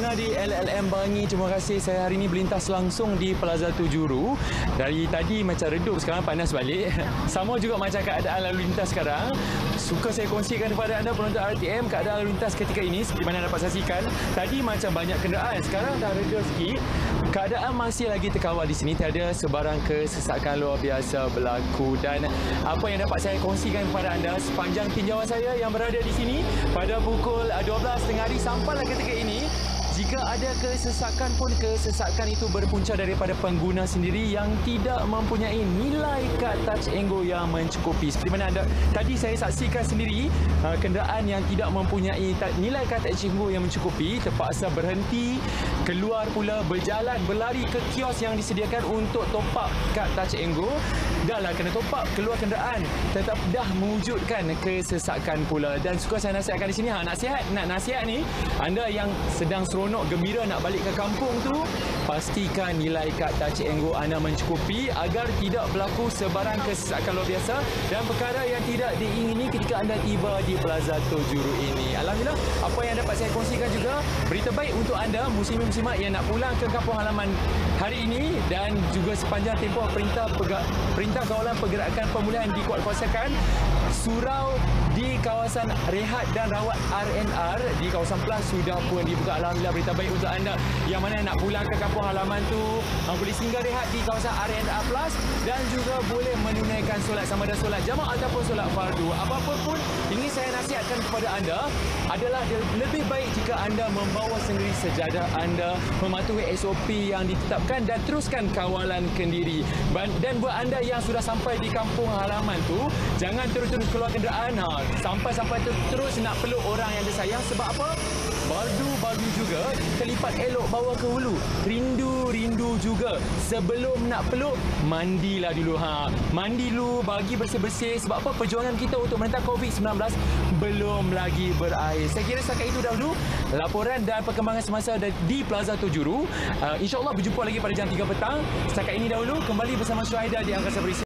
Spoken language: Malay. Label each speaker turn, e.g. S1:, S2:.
S1: pendengar di LLM Bangi, terima kasih. Saya hari ini berlintas langsung di Plaza Tujuru. Dari tadi macam redup, sekarang panas balik. Sama juga macam keadaan lalu lintas sekarang. Suka saya kongsikan kepada anda penonton RTM keadaan lalu lintas ketika ini seperti mana dapat saksikan. Tadi macam banyak kenderaan, sekarang dah reda sikit. Keadaan masih lagi terkawal di sini, tiada sebarang kesesakan luar biasa berlaku. Dan apa yang dapat saya kongsikan kepada anda sepanjang tinjauan saya yang berada di sini pada pukul 12.30 hari sampailah ketika ini, jika ada kesesakan pun, kesesakan itu berpunca daripada pengguna sendiri yang tidak mempunyai nilai kad Touch 'n Go yang mencukupi. Seperti mana anda tadi saya saksikan sendiri, kenderaan yang tidak mempunyai nilai kad Touch 'n Go yang mencukupi terpaksa berhenti, keluar pula berjalan berlari ke kios yang disediakan untuk top up kad Touch 'n Go. Dah lah kena top up, keluar kenderaan, tetap dah mewujudkan kesesakan pula. Dan suka saya nasihatkan di sini, nak nasihat ni, anda yang sedang seronok gembira nak balik ke kampung tu, pastikan nilai kad Touch 'n Go anda mencukupi agar tidak berlaku sebarang kesesakan luar biasa dan perkara yang tidak diingini ketika anda tiba di Plaza Tujuru ini. Alhamdulillah, apa yang dapat saya kongsikan juga berita baik untuk anda muslimin-muslimat yang nak pulang ke kampung halaman hari ini, dan juga sepanjang tempoh Perintah Kawalan Pergerakan Pemulihan dikuatkuasakan. Surau di kawasan rehat dan rawat RNR di kawasan Plus sudah pun dibuka. Alhamdulillah, berita baik untuk anda yang mana nak pulang ke kampung halaman tu, boleh singgah rehat di kawasan RNR Plus dan juga boleh menunaikan solat, sama ada solat jamaah ataupun solat fardu. Apapun pun ingin saya nasihatkan kepada anda adalah lebih baik jika anda membawa sendiri sejadah anda, mematuhi SOP yang ditetapkan dan teruskan kawalan kendiri. Dan buat anda yang sudah sampai di kampung halaman tu, jangan terus-terus keluar kenderaan sampai terus nak peluk orang yang disayang. Sebab apa? Baldu juga terlipat elok bawa ke hulu. Rindu juga. Sebelum nak peluk, mandilah dulu. Mandi dulu, bagi bersih-bersih. Sebab apa? Perjuangan kita untuk menentang COVID-19 belum lagi berakhir. Saya kira setakat itu dahulu laporan dan perkembangan semasa di Plaza Tujuru. InsyaAllah berjumpa lagi pada jam 3 petang. Setakat ini dahulu, kembali bersama Syuhaidah di Angkasa Berisi.